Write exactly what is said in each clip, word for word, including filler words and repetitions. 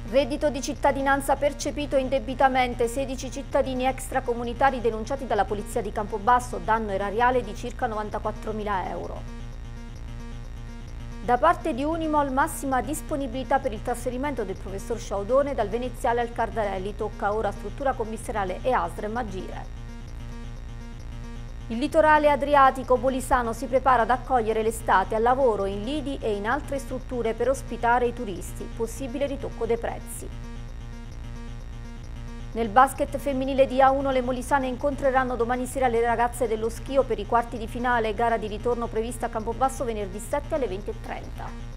Reddito di cittadinanza percepito indebitamente, sedici cittadini extracomunitari denunciati dalla Polizia di Campobasso, danno erariale di circa novantaquattromila euro. Da parte di Unimol, massima disponibilità per il trasferimento del professor Sciaudone dal Veneziale al Cardarelli, tocca ora struttura commissariale e ASREM agire. Il litorale adriatico molisano si prepara ad accogliere l'estate al lavoro in lidi e in altre strutture per ospitare i turisti, possibile ritocco dei prezzi. Nel basket femminile di A uno le molisane incontreranno domani sera le ragazze dello Schio per i quarti di finale, gara di ritorno prevista a Campobasso venerdì sette alle venti e trenta.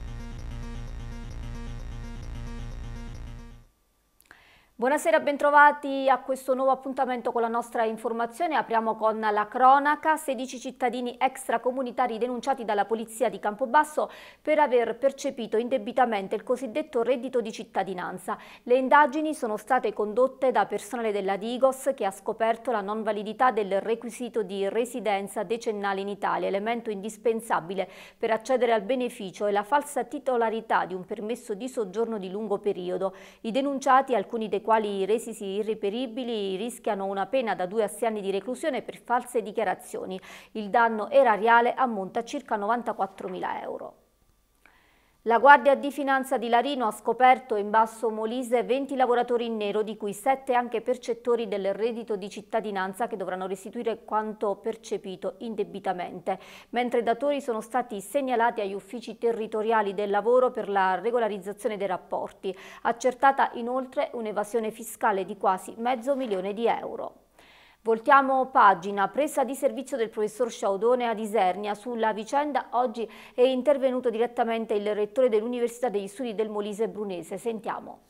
Buonasera, bentrovati a questo nuovo appuntamento con la nostra informazione. Apriamo con la cronaca. sedici cittadini extracomunitari denunciati dalla Polizia di Campobasso per aver percepito indebitamente il cosiddetto reddito di cittadinanza. Le indagini sono state condotte da personale della Digos che ha scoperto la non validità del requisito di residenza decennale in Italia, elemento indispensabile per accedere al beneficio, e la falsa titolarità di un permesso di soggiorno di lungo periodo. I denunciati, alcuni dei quali resisi irreperibili, rischiano una pena da due a sei anni di reclusione per false dichiarazioni. Il danno erariale ammonta a circa novantaquattromila euro. La Guardia di Finanza di Larino ha scoperto in Basso Molise venti lavoratori in nero, di cui sette anche percettori del reddito di cittadinanza che dovranno restituire quanto percepito indebitamente, mentre i datori sono stati segnalati agli uffici territoriali del lavoro per la regolarizzazione dei rapporti. Accertata inoltre un'evasione fiscale di quasi mezzo milione di euro. Voltiamo pagina. Presa di servizio del professor Sciaudone ad Isernia. Sulla vicenda oggi è intervenuto direttamente il rettore dell'Università degli Studi del Molise Brunese. Sentiamo.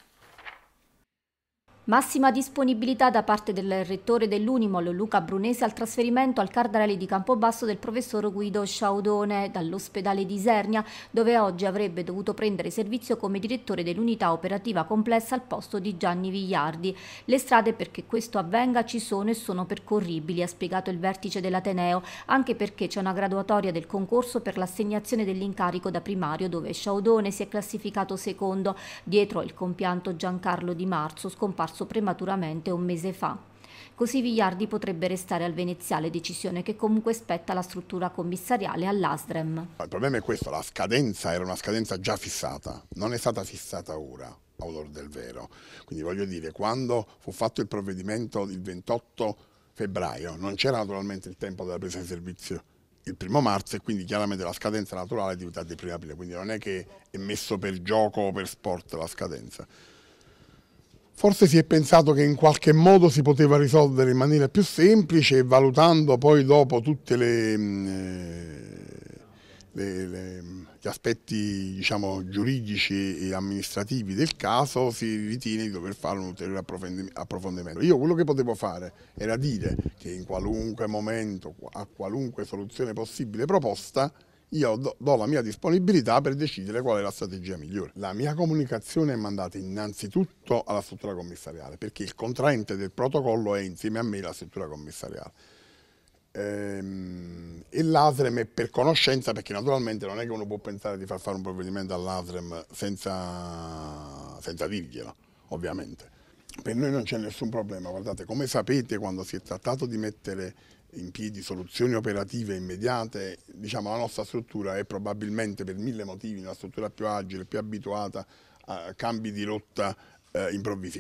Massima disponibilità da parte del rettore dell'Unimol Luca Brunese al trasferimento al Cardarelli di Campobasso del professor Guido Sciaudone dall'ospedale di Isernia, dove oggi avrebbe dovuto prendere servizio come direttore dell'unità operativa complessa al posto di Gianni Vigliardi. Le strade perché questo avvenga ci sono e sono percorribili, ha spiegato il vertice dell'Ateneo, anche perché c'è una graduatoria del concorso per l'assegnazione dell'incarico da primario, dove Sciaudone si è classificato secondo, dietro il compianto Giancarlo Di Marzo, scomparso prematuramente un mese fa. Così Vigliardi potrebbe restare al Veneziale, decisione che comunque spetta alla struttura commissariale all'ASREM. Il problema è questo: la scadenza era una scadenza già fissata, non è stata fissata ora, a onor del vero. Quindi voglio dire, quando fu fatto il provvedimento il ventotto febbraio non c'era naturalmente il tempo della presa di servizio il primo marzo, e quindi chiaramente la scadenza naturale è diventata il primo aprile, quindi non è che è messo per gioco o per sport la scadenza. Forse si è pensato che in qualche modo si poteva risolvere in maniera più semplice, valutando poi dopo tutti le, le, le, gli aspetti, diciamo, giuridici e amministrativi del caso, si ritiene di dover fare un ulteriore approfondimento. Io quello che potevo fare era dire che in qualunque momento, a qualunque soluzione possibile proposta, io do, do la mia disponibilità per decidere qual è la strategia migliore. La mia comunicazione è mandata innanzitutto alla struttura commissariale, perché il contraente del protocollo è insieme a me la struttura commissariale. Ehm, e l'ASREM è per conoscenza, perché naturalmente non è che uno può pensare di far fare un provvedimento all'ASREM senza, senza dirglielo, ovviamente. Per noi non c'è nessun problema. Guardate, come sapete, quando si è trattato di mettere in piedi soluzioni operative immediate, diciamo, la nostra struttura è probabilmente per mille motivi una struttura più agile, più abituata a cambi di rotta eh, improvvisi.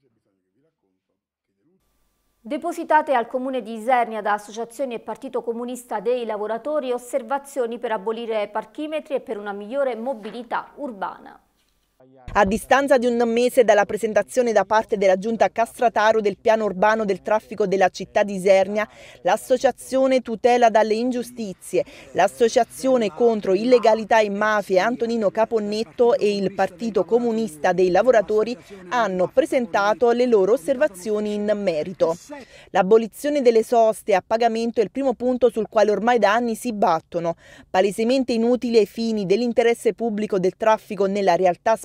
Depositate al Comune di Isernia da associazioni e Partito Comunista dei Lavoratori osservazioni per abolire parchimetri e per una migliore mobilità urbana. A distanza di un mese dalla presentazione da parte della Giunta Castrataro del piano urbano del traffico della città di Isernia, l'associazione Tutela dalle Ingiustizie, l'associazione contro illegalità e mafie Antonino Caponnetto e il Partito Comunista dei Lavoratori hanno presentato le loro osservazioni in merito. L'abolizione delle soste a pagamento è il primo punto sul quale ormai da anni si battono, palesemente inutili ai fini dell'interesse pubblico del traffico nella realtà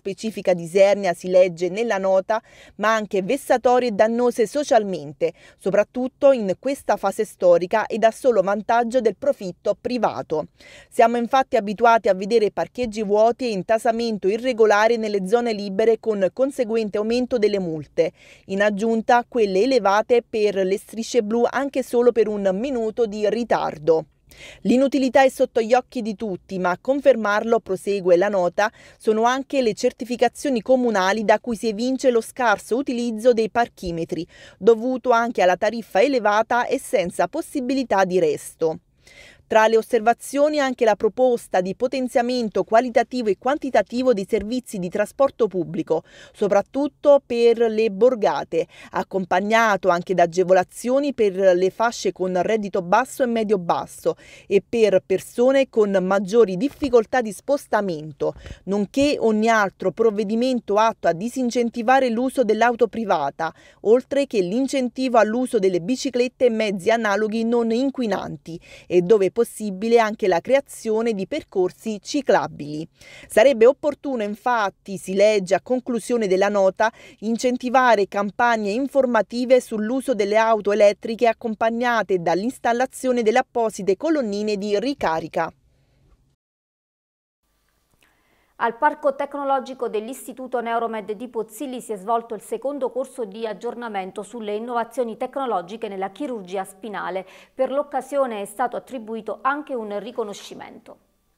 specifica di Isernia, si legge nella nota, ma anche vessatorie e dannose socialmente, soprattutto in questa fase storica ed a solo vantaggio del profitto privato. Siamo infatti abituati a vedere parcheggi vuoti e intasamento irregolare nelle zone libere con conseguente aumento delle multe, in aggiunta quelle elevate per le strisce blu anche solo per un minuto di ritardo. L'inutilità è sotto gli occhi di tutti, ma a confermarlo, prosegue la nota, sono anche le certificazioni comunali da cui si evince lo scarso utilizzo dei parchimetri, dovuto anche alla tariffa elevata e senza possibilità di resto. Tra le osservazioni anche la proposta di potenziamento qualitativo e quantitativo dei servizi di trasporto pubblico, soprattutto per le borgate, accompagnato anche da agevolazioni per le fasce con reddito basso e medio-basso e per persone con maggiori difficoltà di spostamento, nonché ogni altro provvedimento atto a disincentivare l'uso dell'auto privata, oltre che l'incentivo all'uso delle biciclette e mezzi analoghi non inquinanti e dove possibile anche la creazione di percorsi ciclabili. Sarebbe opportuno infatti, si legge a conclusione della nota, incentivare campagne informative sull'uso delle auto elettriche accompagnate dall'installazione delle apposite colonnine di ricarica. Al Parco Tecnologico dell'Istituto Neuromed di Pozzilli si è svolto il secondo corso di aggiornamento sulle innovazioni tecnologiche nella chirurgia spinale. Per l'occasione è stato attribuito anche un riconoscimento.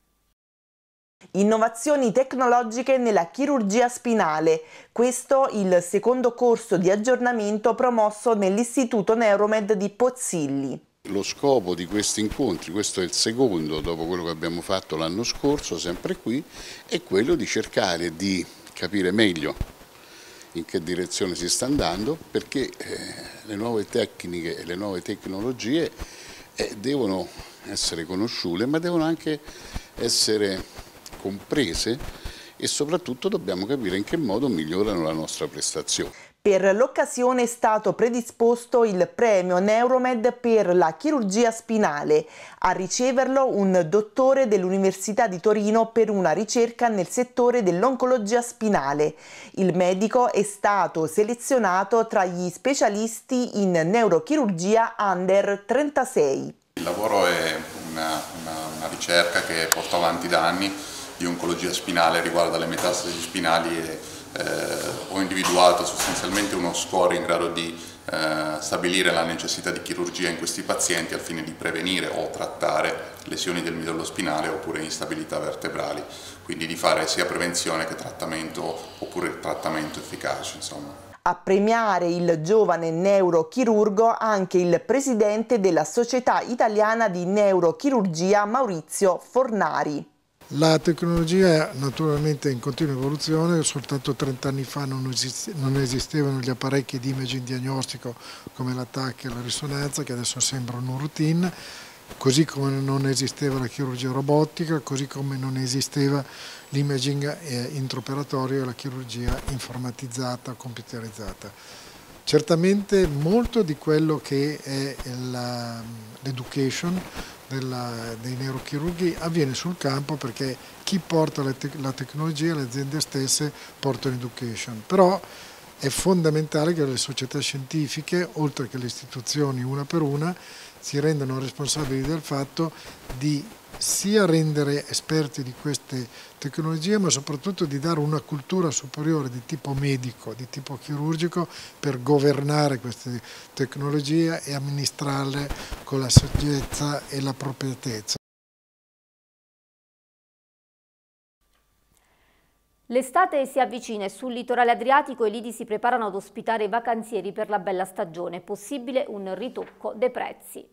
Innovazioni tecnologiche nella chirurgia spinale. Questo il secondo corso di aggiornamento promosso nell'Istituto Neuromed di Pozzilli. Lo scopo di questi incontri, questo è il secondo dopo quello che abbiamo fatto l'anno scorso, sempre qui, è quello di cercare di capire meglio in che direzione si sta andando, perché eh, le nuove tecniche e le nuove tecnologie eh, devono essere conosciute, ma devono anche essere comprese e soprattutto dobbiamo capire in che modo migliorano la nostra prestazione. Per l'occasione è stato predisposto il premio Neuromed per la chirurgia spinale. A riceverlo un dottore dell'Università di Torino per una ricerca nel settore dell'oncologia spinale. Il medico è stato selezionato tra gli specialisti in neurochirurgia under trentasei. Il lavoro è una, una, una ricerca che porto avanti da anni di oncologia spinale, riguarda le metastasi spinali e Eh, ho individuato sostanzialmente uno score in grado di eh, stabilire la necessità di chirurgia in questi pazienti al fine di prevenire o trattare lesioni del midollo spinale oppure instabilità vertebrali, quindi di fare sia prevenzione che trattamento oppure trattamento efficace, insomma. A premiare il giovane neurochirurgo anche il presidente della Società Italiana di Neurochirurgia Maurizio Fornari. La tecnologia naturalmente è in continua evoluzione, soltanto trent'anni fa non, esiste, non esistevano gli apparecchi di imaging diagnostico come la T A C e la risonanza, che adesso sembrano un routine, così come non esisteva la chirurgia robotica, così come non esisteva l'imaging eh, intraoperatorio e la chirurgia informatizzata, computerizzata. Certamente molto di quello che è l'education dei neurochirurghi avviene sul campo, perché chi porta la, te la tecnologia, le aziende stesse portano education, però è fondamentale che le società scientifiche, oltre che le istituzioni una per una, si rendano responsabili del fatto di sia rendere esperti di queste tecnologie, ma soprattutto di dare una cultura superiore di tipo medico, di tipo chirurgico, per governare queste tecnologie e amministrarle con la saggezza e l'appropriatezza. L'estate si avvicina e sul litorale adriatico i lidi si preparano ad ospitare i vacanzieri per la bella stagione. Possibile un ritocco dei prezzi.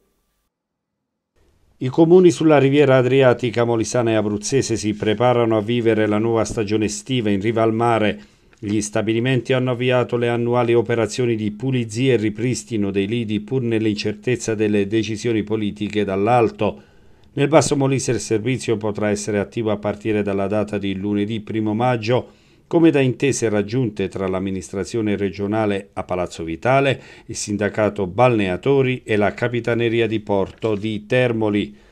I comuni sulla riviera adriatica molisana e abruzzese si preparano a vivere la nuova stagione estiva in riva al mare. Gli stabilimenti hanno avviato le annuali operazioni di pulizia e ripristino dei lidi pur nell'incertezza delle decisioni politiche dall'alto. Nel Basso Molise il servizio potrà essere attivo a partire dalla data di lunedì primo maggio, come da intese raggiunte tra l'amministrazione regionale a Palazzo Vitale, il sindacato balneatori e la capitaneria di porto di Termoli.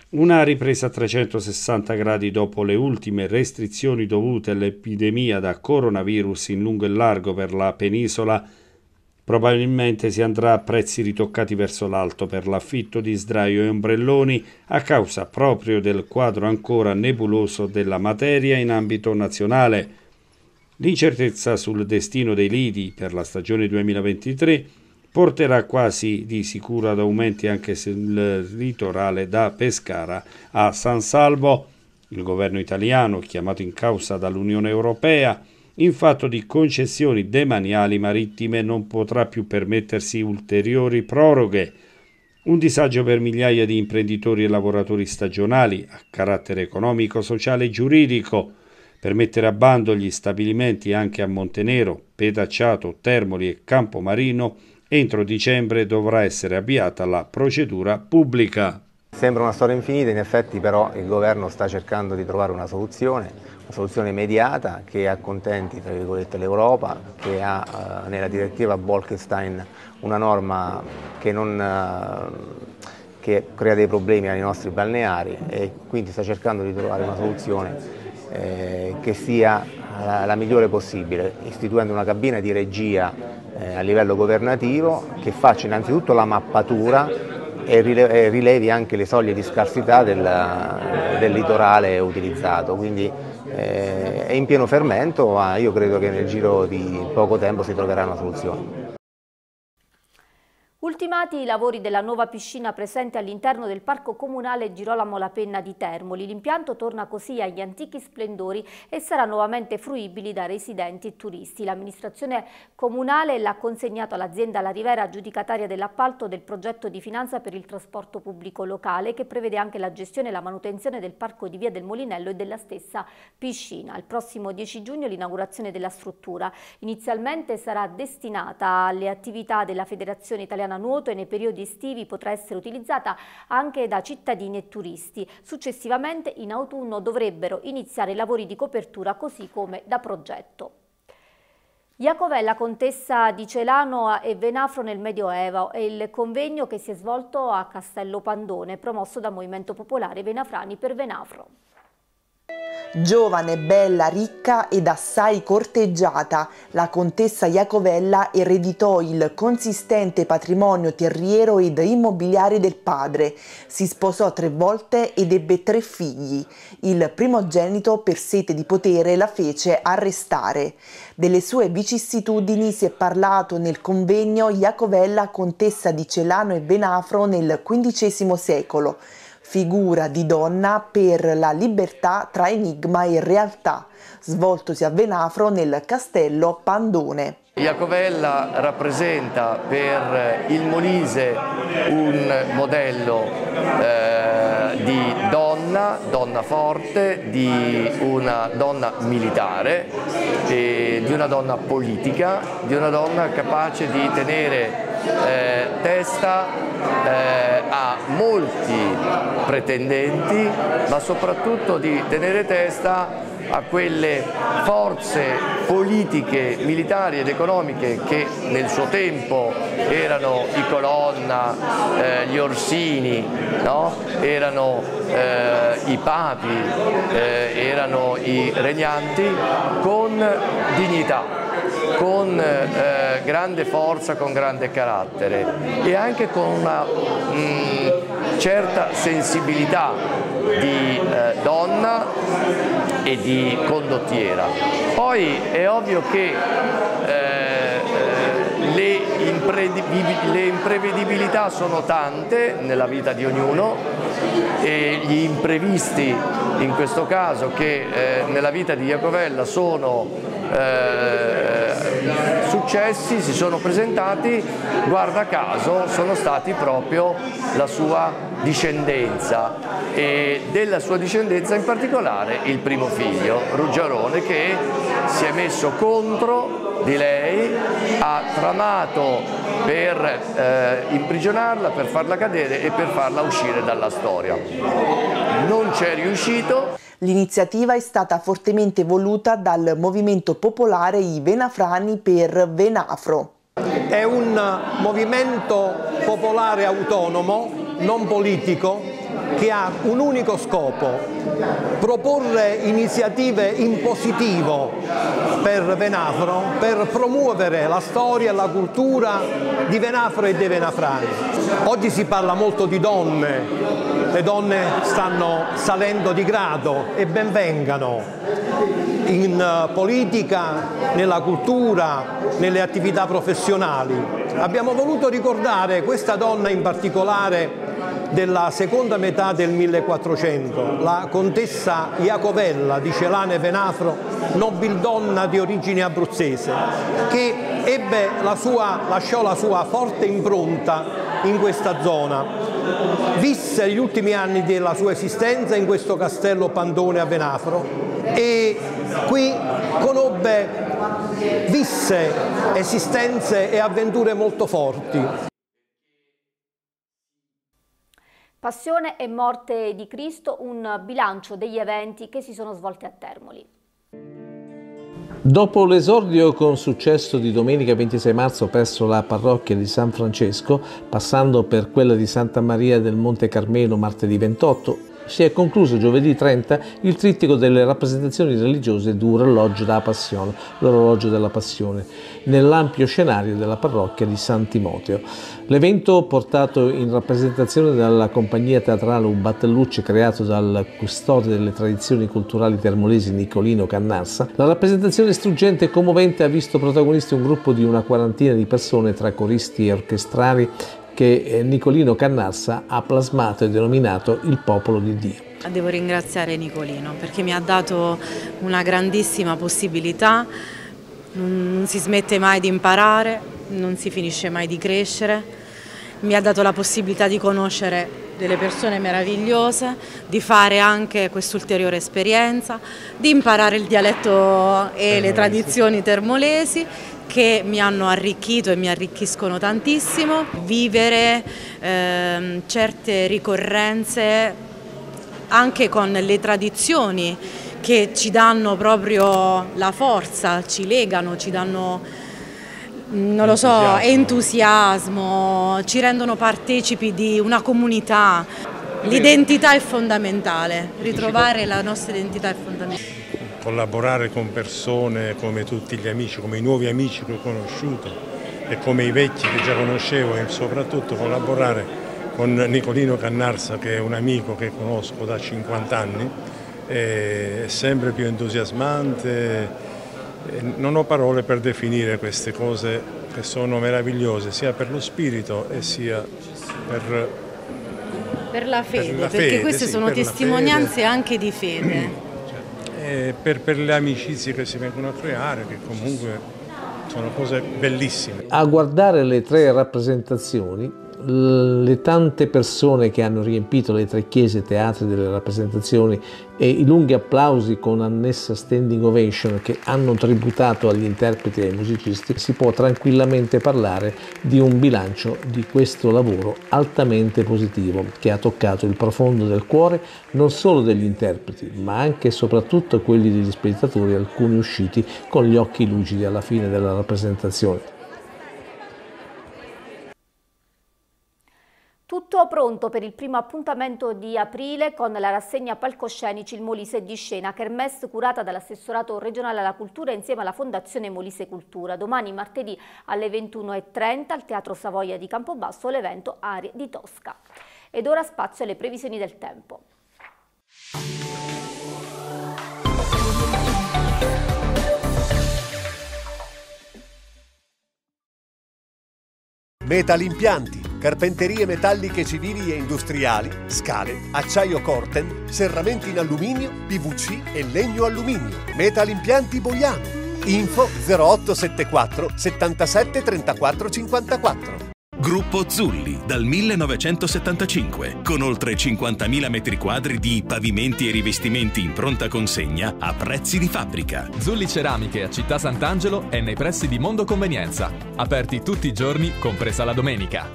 Una ripresa a trecentosessanta gradi dopo le ultime restrizioni dovute all'epidemia da coronavirus in lungo e largo per la penisola. Probabilmente si andrà a prezzi ritoccati verso l'alto per l'affitto di sdraio e ombrelloni a causa proprio del quadro ancora nebuloso della materia in ambito nazionale. L'incertezza sul destino dei lidi per la stagione duemilaventitré porterà quasi di sicuro ad aumenti anche sul litorale da Pescara a San Salvo. Il governo italiano, chiamato in causa dall'Unione Europea, in fatto di concessioni demaniali marittime non potrà più permettersi ulteriori proroghe. Un disagio per migliaia di imprenditori e lavoratori stagionali a carattere economico, sociale e giuridico. Per mettere a bando gli stabilimenti anche a Montenero, Petacciato, Termoli e Campomarino, entro dicembre dovrà essere avviata la procedura pubblica. Sembra una storia infinita, in effetti però il governo sta cercando di trovare una soluzione, una soluzione immediata che accontenti tra virgolette l'Europa, che ha eh, nella direttiva Bolkestein una norma che, non, eh, che crea dei problemi ai nostri balneari e quindi sta cercando di trovare una soluzione eh, che sia la, la migliore possibile, istituendo una cabina di regia eh, a livello governativo che faccia innanzitutto la mappatura e rilevi anche le soglie di scarsità del, del litorale utilizzato, quindi eh, è in pieno fermento, ma io credo che nel giro di poco tempo si troverà una soluzione. Ultimati i lavori della nuova piscina presente all'interno del Parco Comunale Girolamo La Penna di Termoli. L'impianto torna così agli antichi splendori e sarà nuovamente fruibile da residenti e turisti. L'amministrazione comunale l'ha consegnato all'azienda La Rivera, aggiudicataria dell'appalto del progetto di finanza per il trasporto pubblico locale, che prevede anche la gestione e la manutenzione del parco di Via del Molinello e della stessa piscina. Il prossimo dieci giugno l'inaugurazione della struttura. Inizialmente sarà destinata alle attività della Federazione Italiana Nuoto e nei periodi estivi potrà essere utilizzata anche da cittadini e turisti. Successivamente in autunno dovrebbero iniziare i lavori di copertura così come da progetto. Iacovella, contessa di Celano e Venafro nel Medioevo è il convegno che si è svolto a Castello Pandone, promosso da Movimento Popolare Venafrani per Venafro. Giovane, bella, ricca ed assai corteggiata, la contessa Iacovella ereditò il consistente patrimonio terriero ed immobiliare del padre. Si sposò tre volte ed ebbe tre figli. Il primogenito, per sete di potere, la fece arrestare. Delle sue vicissitudini si è parlato nel convegno Iacovella, contessa di Celano e Venafro nel quindicesimo secolo. Figura di donna per la libertà tra enigma e realtà, svoltosi a Venafro nel Castello Pandone. Iacovella rappresenta per il Molise un modello eh, di donna, donna forte, di una donna militare, e di una donna politica, di una donna capace di tenere eh, testa eh, a molti pretendenti, ma soprattutto di tenere testa a quelle forze politiche, militari ed economiche che nel suo tempo erano i Colonna, eh, gli Orsini, no? erano eh, i papi, eh, erano i regnanti, con dignità, con eh, grande forza, con grande carattere e anche con una mh, certa sensibilità di eh, donna e di condottiera. Poi è ovvio che eh, le, le imprevedibilità sono tante nella vita di ognuno e gli imprevisti in questo caso che eh, nella vita di Iacovella sono eh, successi, si sono presentati, guarda caso sono stati proprio la sua discendenza e della sua discendenza in particolare il primo figlio, Ruggiarone, che si è messo contro di lei, ha tramato per eh, imprigionarla, per farla cadere e per farla uscire dalla storia. Non c'è riuscito. L'iniziativa è stata fortemente voluta dal movimento popolare I Venafrani per Venafro. È un movimento popolare autonomo, non politico, che ha un unico scopo: proporre iniziative in positivo per Venafro, per promuovere la storia e la cultura di Venafro e dei venafrani. Oggi si parla molto di donne, le donne stanno salendo di grado e ben vengano in politica, nella cultura, nelle attività professionali. Abbiamo voluto ricordare questa donna in particolare della seconda metà del millequattrocento, la contessa Iacovella di Celane Venafro, nobildonna di origine abruzzese, che ebbe la sua, lasciò la sua forte impronta in questa zona. Visse gli ultimi anni della sua esistenza in questo castello Pandone a Venafro e qui conobbe, visse esistenze e avventure molto forti. Passione e morte di Cristo, un bilancio degli eventi che si sono svolti a Termoli. Dopo l'esordio con successo di domenica ventisei marzo presso la parrocchia di San Francesco, passando per quella di Santa Maria del Monte Carmelo martedì ventotto, si è concluso giovedì trenta il trittico delle rappresentazioni religiose d'Orologio della Passione, l'Orologio della Passione, nell'ampio scenario della parrocchia di San Timoteo. L'evento, portato in rappresentazione dalla compagnia teatrale Un Battellucce creato dal custode delle tradizioni culturali termolesi Nicolino Cannarsa, la rappresentazione struggente e commovente ha visto protagonisti un gruppo di una quarantina di persone tra coristi e orchestrali che Nicolino Cannarsa ha plasmato e denominato il popolo di Dio. Devo ringraziare Nicolino perché mi ha dato una grandissima possibilità, non si smette mai di imparare, non si finisce mai di crescere, mi ha dato la possibilità di conoscere delle persone meravigliose, di fare anche quest'ulteriore esperienza, di imparare il dialetto e le tradizioni termolesi, che mi hanno arricchito e mi arricchiscono tantissimo, vivere eh, certe ricorrenze anche con le tradizioni che ci danno proprio la forza, ci legano, ci danno, non lo so, entusiasmo, ci rendono partecipi di una comunità. L'identità è fondamentale, ritrovare la nostra identità è fondamentale. Collaborare con persone come tutti gli amici, come i nuovi amici che ho conosciuto e come i vecchi che già conoscevo, e soprattutto collaborare con Nicolino Cannarsa, che è un amico che conosco da cinquanta anni, è sempre più entusiasmante. Non ho parole per definire queste cose che sono meravigliose, sia per lo spirito e sia per, per la fede, per la perché fede, queste sì, sono testimonianze anche di fede. Per, per le amicizie che si vengono a creare, che comunque sono cose bellissime. A guardare le tre rappresentazioni, le tante persone che hanno riempito le tre chiese teatri delle rappresentazioni e i lunghi applausi con annessa standing ovation che hanno tributato agli interpreti e ai musicisti, si può tranquillamente parlare di un bilancio di questo lavoro altamente positivo che ha toccato il profondo del cuore non solo degli interpreti ma anche e soprattutto quelli degli spettatori, alcuni usciti con gli occhi lucidi alla fine della rappresentazione. Tutto pronto per il primo appuntamento di aprile con la rassegna Palcoscenici Il Molise di Scena, kermesse curata dall'assessorato regionale alla cultura insieme alla Fondazione Molise Cultura. Domani martedì alle ventuno e trenta al Teatro Savoia di Campobasso l'evento Arie di Tosca. Ed ora spazio alle previsioni del tempo. Metalimpianti, carpenterie metalliche civili e industriali, scale, acciaio Corten, serramenti in alluminio, P V C e legno alluminio. Metalimpianti Boiano. Info zero otto sette quattro settantasette trentaquattro cinquantaquattro. Gruppo Zulli, dal millenovecentosettantacinque, con oltre cinquantamila metri quadri di pavimenti e rivestimenti in pronta consegna a prezzi di fabbrica. Zulli Ceramiche a Città Sant'Angelo è nei pressi di Mondo Convenienza, aperti tutti i giorni, compresa la domenica.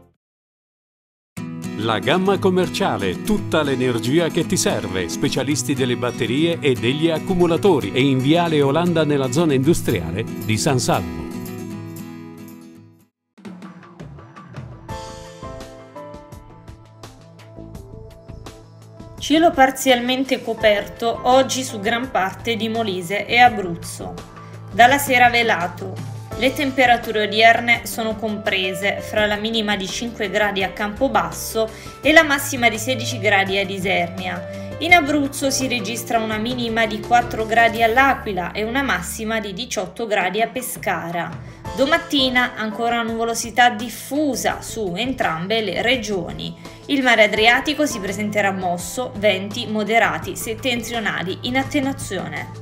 La gamma commerciale, tutta l'energia che ti serve, specialisti delle batterie e degli accumulatori, e in Viale Olanda nella zona industriale di San Salvo. Cielo parzialmente coperto oggi su gran parte di Molise e Abruzzo. Dalla sera velato. Le temperature odierne sono comprese fra la minima di cinque gradi a Campobasso e la massima di sedici gradi ad Isernia. In Abruzzo si registra una minima di quattro gradi all'Aquila e una massima di diciotto gradi a Pescara. Domattina ancora nuvolosità diffusa su entrambe le regioni. Il mare Adriatico si presenterà mosso, venti moderati settentrionali in attenuazione.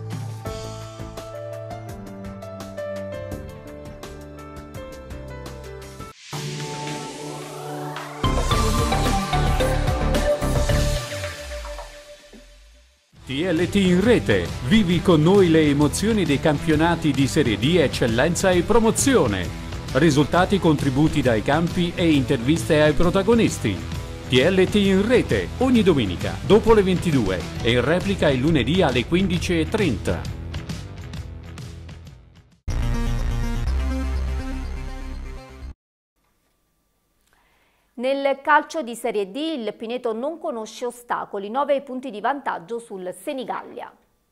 T L T in rete. Vivi con noi le emozioni dei campionati di Serie D, eccellenza e promozione. Risultati, contributi dai campi e interviste ai protagonisti. T L T in rete ogni domenica dopo le ventidue e in replica il lunedì alle quindici e trenta. Nel calcio di Serie D il Pineto non conosce ostacoli, nove punti di vantaggio sul Senigallia.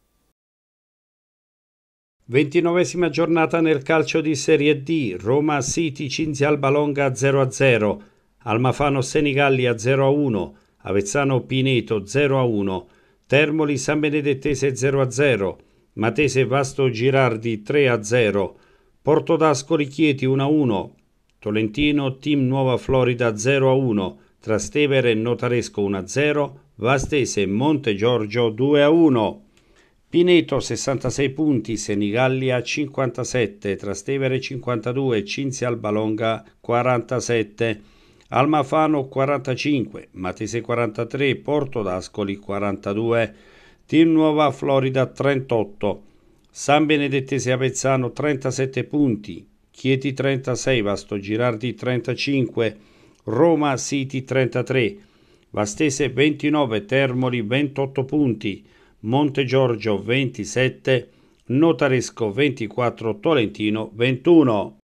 ventinovesima giornata nel calcio di Serie D, Roma City Cinzia Albalonga zero a zero, Almafano Senigallia zero a uno, Avezzano Pineto zero a uno, Termoli San Benedettese zero a zero, Matese Vasto Girardi tre a zero, Portodascoli Chieti uno a uno, Tolentino Team Nuova Florida zero a uno, Trastevere Notaresco uno a zero, Vastese Monte Giorgio due a uno. Pineto sessantasei punti, Senigallia cinquantasette, Trastevere cinquantadue, Cinzia Albalonga quarantasette, Almafano quarantacinque, Matese quarantatré, Portodascoli quarantadue, Team Nuova Florida trentotto, San Benedettese Avezzano trentasette punti, Chieti trentasei, Vasto Girardi trentacinque, Roma City trentatré, Vastese ventinove, Termoli ventotto punti, Monte Giorgio ventisette, Notaresco ventiquattro, Tolentino ventuno.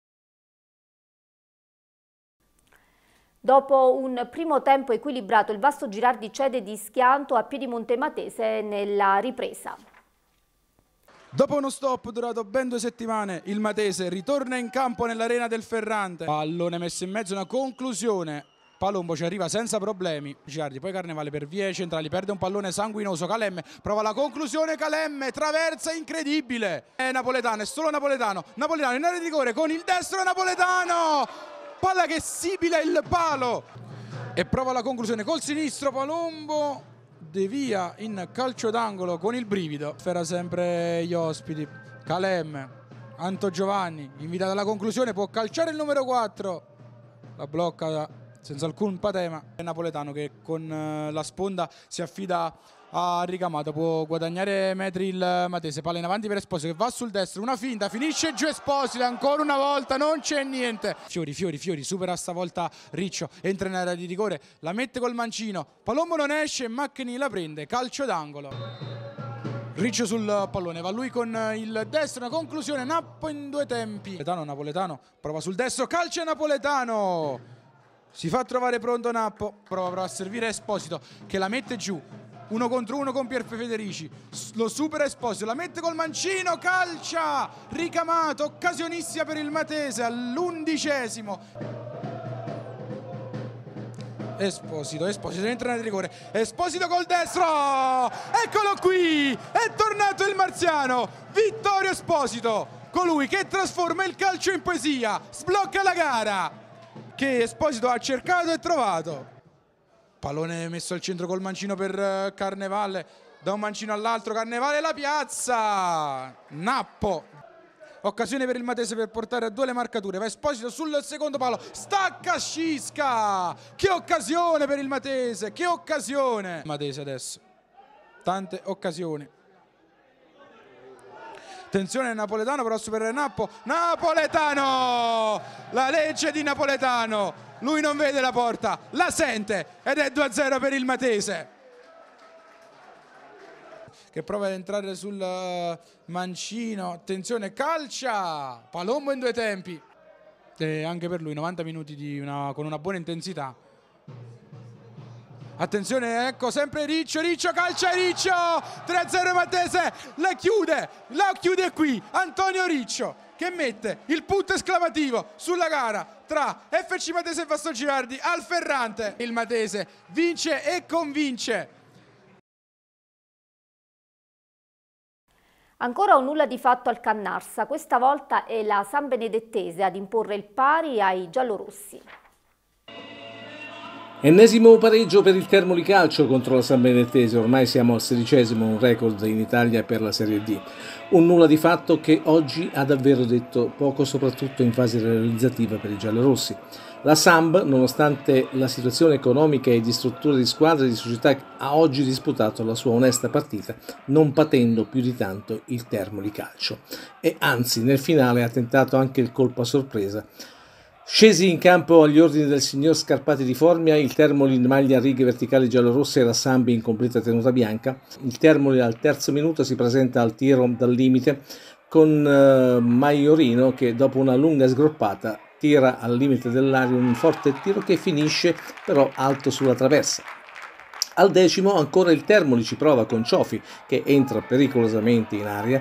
Dopo un primo tempo equilibrato, il Vasto Girardi cede di schianto a Piedimonte Matese nella ripresa. Dopo uno stop durato ben due settimane, il Matese ritorna in campo nell'arena del Ferrante. Pallone messo in mezzo, una conclusione. Palombo ci arriva senza problemi. Girardi, poi Carnevale per vie centrali, perde un pallone sanguinoso. Calemme prova la conclusione. Calemme traversa, incredibile. È napoletano, è solo napoletano. Napoletano in area di rigore con il destro napoletano. Palla che sibila il palo. E prova la conclusione col sinistro. Palombo devia in calcio d'angolo con il brivido. Sfera sempre gli ospiti. Calemme, Anto Giovanni, invitato alla conclusione, può calciare il numero quattro. La blocca senza alcun patema. È napoletano che con la sponda si affida a Ricamato, può guadagnare metri il Matese. Palla in avanti per Esposito che va sul destro, una finta, finisce giù Esposito, ancora una volta non c'è niente. Fiori, Fiori, Fiori, supera stavolta Riccio, entra in area di rigore, la mette col mancino, Palombo non esce, Macchini la prende, calcio d'angolo. Riccio sul pallone, va lui con il destro, una conclusione, Nappo in due tempi. Napoletano, Napoletano, prova sul destro, calcio Napoletano, si fa trovare pronto Nappo, prova, prova a servire Esposito che la mette giù. Uno contro uno con Pier Federici, lo supera Esposito, la mette col mancino, calcia, Ricamato, occasionissima per il Matese all'undicesimo. Esposito, Esposito entra nel rigore, Esposito col destro, eccolo qui, è tornato il marziano, Vittorio Esposito, colui che trasforma il calcio in poesia, sblocca la gara, che Esposito ha cercato e trovato. Pallone messo al centro col mancino per Carnevale, da un mancino all'altro, Carnevale la piazza, Nappo. Occasione per il Matese per portare a due le marcature, va Esposito sul secondo palo, stacca Scisca, che occasione per il Matese, che occasione. Matese adesso, tante occasioni. Attenzione Napoletano, però superare Nappo, Napoletano, la legge di Napoletano. Lui non vede la porta, la sente ed è due a zero per il Matese. Che prova ad entrare sul mancino, attenzione, calcia, Palombo in due tempi. E anche per lui novanta minuti di una, con una buona intensità. attenzione, ecco sempre Riccio, Riccio calcia Riccio, tre a zero Matese, la chiude, la chiude qui Antonio Riccio, che mette il punto esclamativo sulla gara tra F C Matese e Vasto Girardi al Ferrante. Il Matese vince e convince. Ancora un nulla di fatto al Cannarsa, questa volta è la San Benedettese ad imporre il pari ai giallorossi. Ennesimo pareggio per il Termoli Calcio contro la San Benedettese, ormai siamo al sedicesimo, un record in Italia per la Serie D. Un nulla di fatto che oggi ha davvero detto poco, soprattutto in fase realizzativa per i giallorossi. La Samb, nonostante la situazione economica e di struttura di squadra e di società, ha oggi disputato la sua onesta partita, non patendo più di tanto il Termoli Calcio. E anzi, nel finale ha tentato anche il colpo a sorpresa. Scesi in campo agli ordini del signor Scarpati di Formia, il Termoli in maglia a righe verticali giallorosse e la Samb in completa tenuta bianca. Il Termoli al terzo minuto si presenta al tiro dal limite con uh, Maiorino che dopo una lunga sgroppata tira al limite dell'area un forte tiro che finisce però alto sulla traversa. Al decimo ancora il Termoli ci prova con Ciofi che entra pericolosamente in aria,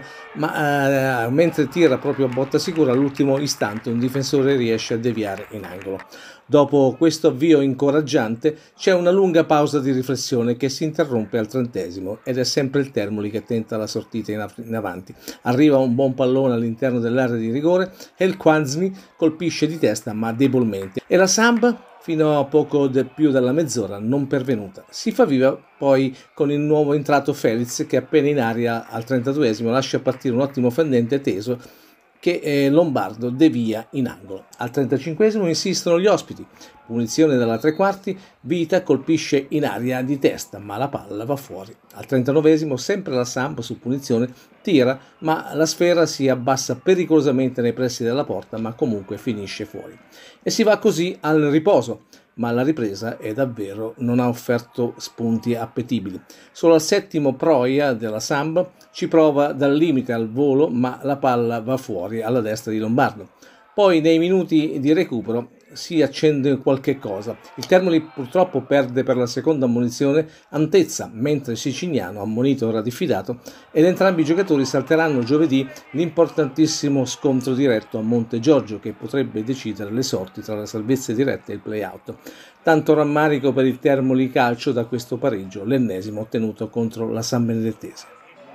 ma eh, mentre tira proprio a botta sicura all'ultimo istante un difensore riesce a deviare in angolo. Dopo questo avvio incoraggiante c'è una lunga pausa di riflessione che si interrompe al trentesimo ed è sempre il Termoli che tenta la sortita in, in avanti. Arriva un buon pallone all'interno dell'area di rigore e il Quanzmi colpisce di testa ma debolmente. E la Samb, fino a poco de più della mezz'ora non pervenuta, si fa viva poi con il nuovo entrato Felix che appena in aria al trentaduesimo lascia partire un ottimo fendente teso che eh, Lombardo devia in angolo. Al trentacinquesimo insistono gli ospiti, punizione dalla tre quarti, Vita colpisce in aria di testa ma la palla va fuori. Al trentanovesimo sempre la Samp su punizione tira ma la sfera si abbassa pericolosamente nei pressi della porta ma comunque finisce fuori. E si va così al riposo, ma la ripresa è davvero non ha offerto spunti appetibili. Solo al settimo Proia della Samb ci prova dal limite al volo ma la palla va fuori alla destra di Lombardo. Poi nei minuti di recupero si accende qualche cosa. Il Termoli purtroppo perde per la seconda ammonizione Antezza, mentre Siciliano, ammonito ora diffidato, ed entrambi i giocatori salteranno giovedì l'importantissimo scontro diretto a Monte Giorgio che potrebbe decidere le sorti tra la salvezza diretta e il play-out. Tanto rammarico per il Termoli Calcio da questo pareggio, l'ennesimo ottenuto contro la San Benedettese.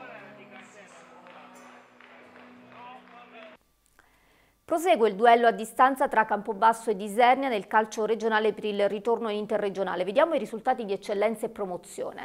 Prosegue il duello a distanza tra Campobasso e Isernia nel calcio regionale per il ritorno interregionale. Vediamo i risultati di eccellenza e promozione.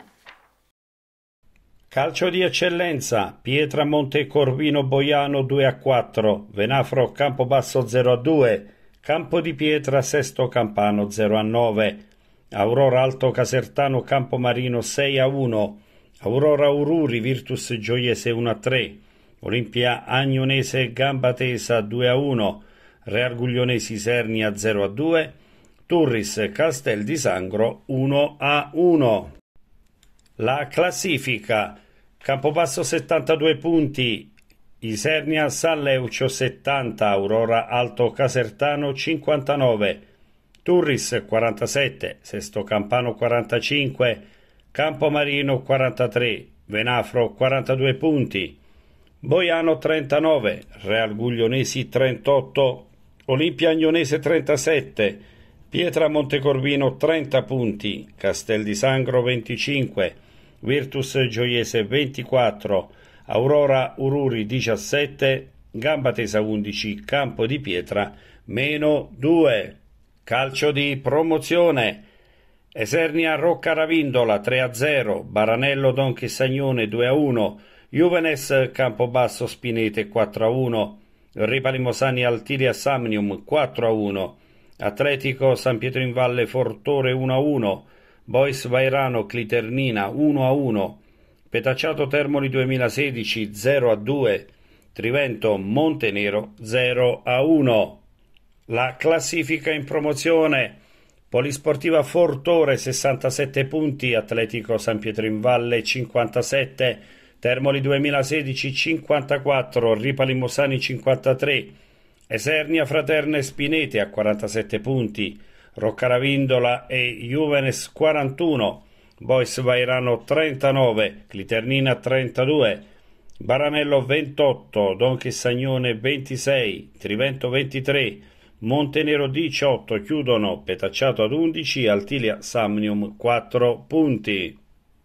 Calcio di eccellenza, Pietra Montecorvino Boiano due a quattro, Venafro Campobasso zero a due, Campo di Pietra Sesto Campano zero a nove, Aurora Alto Casertano Campomarino sei a uno, Aurora Ururi Virtus Gioiese uno a tre, Olimpia Agnonese Gambatesa due a uno, Real Guglionesi Sernia zero a due, Turris Castel di Sangro uno a uno. La classifica: Campobasso settantadue punti, Isernia San Leucio settanta, Aurora Alto Casertano cinquantanove, Turris quarantasette, Sesto Campano quarantacinque, Campomarino quarantatré, Venafro quarantadue punti, Boiano trentanove, Real Guglionesi trentotto, Olimpia Agnonese trentasette, Pietra Montecorvino trenta punti, Castel di Sangro venticinque, Virtus Gioiese ventiquattro, Aurora Ururi diciassette, Gambatesa undici, Campo di Pietra meno due. Calcio di promozione: Esernia Rocca Ravindola tre a zero, Baranello Don Chessagnone due a uno, Juvenes Campobasso Spinete quattro a uno, Ripalimosani Altilia Samnium quattro a uno, Atletico San Pietro in Valle Fortore uno a uno, Bois Vairano Cliternina uno a uno, Petacciato Termoli duemilasedici zero a due, Trivento Montenero zero a uno. La classifica in promozione: Polisportiva Fortore sessantasette punti, Atletico San Pietro in Valle cinquantasette, Termoli duemilasedici cinquantaquattro, Ripalimosani cinquantatré, Esernia Fraterna e Spinete a quarantasette punti, Roccaravindola e Juvenes quarantuno, Bois Vairano trentanove, Cliternina trentadue, Baranello ventotto, Don Chessagnone ventisei, Trivento ventitré, Montenero diciotto, chiudono Petacciato ad undici, Altilia Samnium quattro punti.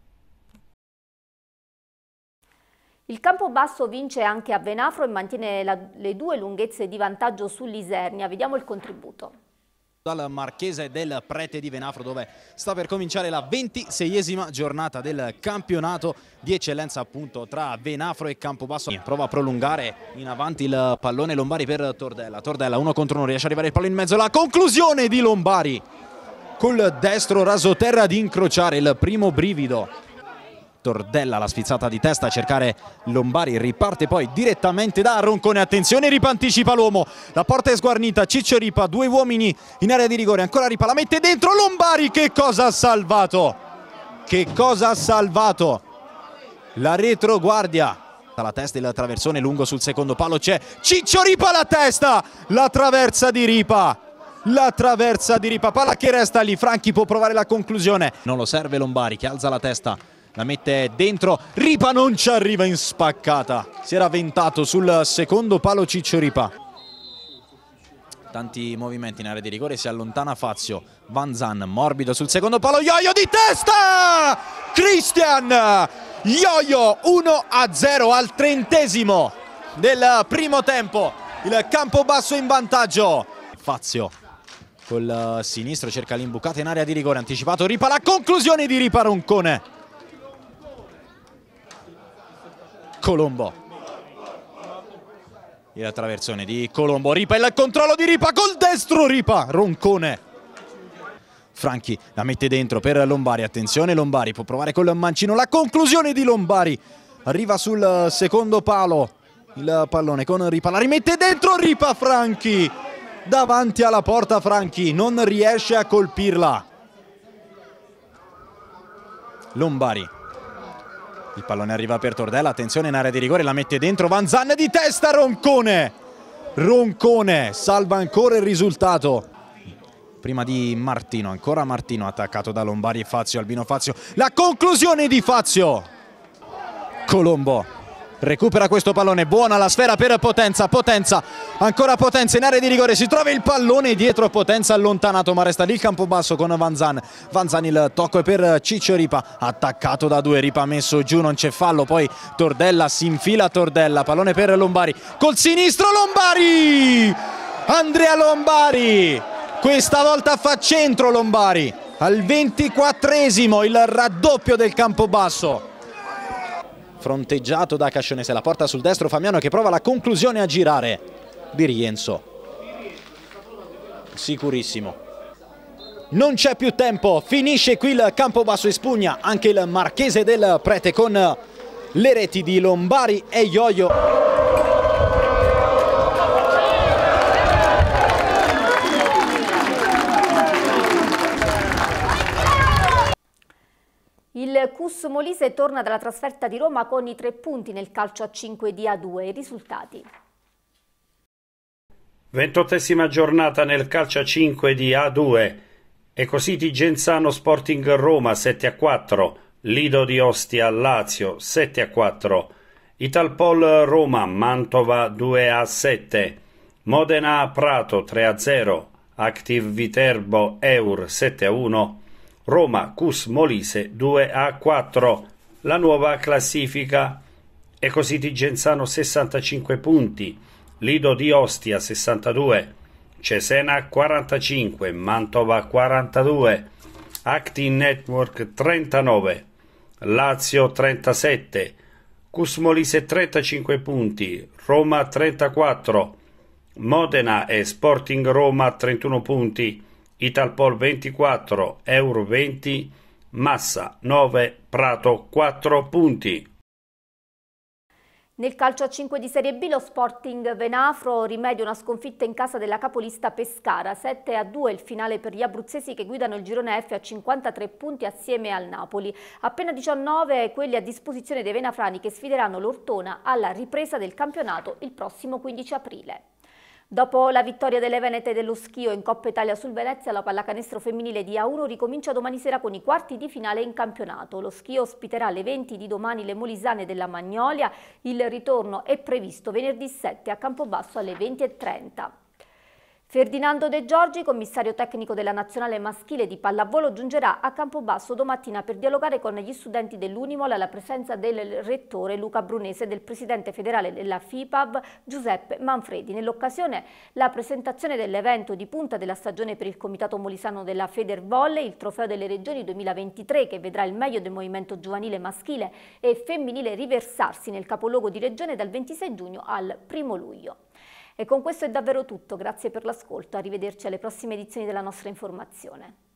Il Campobasso vince anche a Venafro e mantiene la, le due lunghezze di vantaggio sull'Isernia. Vediamo il contributo. Dal Marchese del Prete di Venafro, dove sta per cominciare la ventiseiesima giornata del campionato di eccellenza appunto tra Venafro e Campobasso. Prova a prolungare in avanti il pallone Lombari per Tordella. Tordella uno contro uno, riesce ad arrivare il pallone in mezzo, la conclusione di Lombari col destro rasoterra ad incrociare il primo brivido. Tordella la sfizzata di testa a cercare Lombari, riparte poi direttamente da Roncone, attenzione, Ripa anticipa l'uomo, la porta è sguarnita, Ciccio Ripa, due uomini in area di rigore, ancora Ripa, la mette dentro Lombari, che cosa ha salvato? Che cosa ha salvato? La retroguardia, la testa il traversone lungo sul secondo palo, c'è Ciccio Ripa, la testa, la traversa di Ripa. La traversa di Ripa, palla che resta lì, Franchi può provare la conclusione, non lo serve Lombari che alza la testa, la mette dentro, Ripa non ci arriva in spaccata, si era avventato sul secondo palo Ciccio Ripa. Tanti movimenti in area di rigore, si allontana Fazio, Van Zan morbido sul secondo palo, Ioio di testa! Christian Ioio uno a zero al trentesimo del primo tempo, il Campobasso in vantaggio. Fazio col sinistro cerca l'imbucata in area di rigore, anticipato Ripa, la conclusione di Ripa, Roncone. Colombo, il traversone di Colombo, Ripa, il controllo di Ripa col destro, Ripa, Roncone. Franchi la mette dentro per Lombari, attenzione Lombari, può provare col mancino, la conclusione di Lombari, arriva sul secondo palo, il pallone con Ripa, la rimette dentro Ripa, Franchi, davanti alla porta Franchi, non riesce a colpirla. Lombari. Il pallone arriva per Tordella, attenzione in area di rigore, la mette dentro Van Zan di testa, Roncone. Roncone salva ancora il risultato. Prima di Martino, ancora Martino attaccato da Lombari e Fazio, Albino Fazio. La conclusione di Fazio. Colombo recupera questo pallone, buona la sfera per Potenza, Potenza, ancora Potenza in area di rigore, si trova il pallone dietro Potenza allontanato, ma resta lì il Campobasso con Van Zan. Van Zan, il tocco è per Ciccio Ripa, attaccato da due, Ripa messo giù, non c'è fallo, poi Tordella si infila, Tordella, pallone per Lombari, col sinistro Lombari! Andrea Lombari! Questa volta fa centro Lombari, al ventiquattresimo il raddoppio del Campobasso. Fronteggiato da Cascionese, la porta sul destro Famiano che prova la conclusione a girare di Rienzo, sicurissimo, non c'è più tempo, finisce qui il Campobasso e spugna anche il Marchese del Prete con le reti di Lombari e Ioio. Il Cus Molise torna dalla trasferta di Roma con i tre punti nel calcio a cinque di A due. I risultati. ventottesima giornata nel calcio a cinque di A due. Ecositi Genzano Sporting Roma sette a quattro. Lido di Ostia Lazio sette a quattro. Italpol Roma Mantova due a sette. Modena Prato tre a zero. Active Viterbo Eur sette a uno. Roma Cus Molise due a quattro. La nuova classifica: Ecositi Genzano sessantacinque punti, Lido di Ostia sessantadue, Cesena quarantacinque, Mantova quarantadue, Actin Network trentanove, Lazio trentasette, Cus Molise trentacinque punti, Roma trentaquattro, Modena e Sporting Roma trentuno punti, Italpol ventiquattro, Eur venti, Massa nove, Prato quattro punti. Nel calcio a cinque di Serie B lo Sporting Venafro rimedia una sconfitta in casa della capolista Pescara, sette a due il finale per gli abruzzesi che guidano il girone F a cinquantatré punti assieme al Napoli. Appena diciannove quelli a disposizione dei venafrani che sfideranno l'Ortona alla ripresa del campionato il prossimo quindici aprile. Dopo la vittoria delle Venete dello Schio in Coppa Italia sul Venezia, la pallacanestro femminile di A uno ricomincia domani sera con i quarti di finale in campionato. Lo Schio ospiterà alle venti di domani le molisane della Magnolia. Il ritorno è previsto venerdì sette a Campobasso alle venti e trenta. Ferdinando De Giorgi, commissario tecnico della nazionale maschile di pallavolo, giungerà a Campobasso domattina per dialogare con gli studenti dell'Unimol alla presenza del rettore Luca Brunese e del presidente federale della FIPAV Giuseppe Manfredi. Nell'occasione la presentazione dell'evento di punta della stagione per il comitato molisano della Federvolley, il trofeo delle regioni duemilaventitré che vedrà il meglio del movimento giovanile maschile e femminile riversarsi nel capoluogo di regione dal ventisei giugno al primo luglio. E con questo è davvero tutto, grazie per l'ascolto, arrivederci alle prossime edizioni della nostra informazione.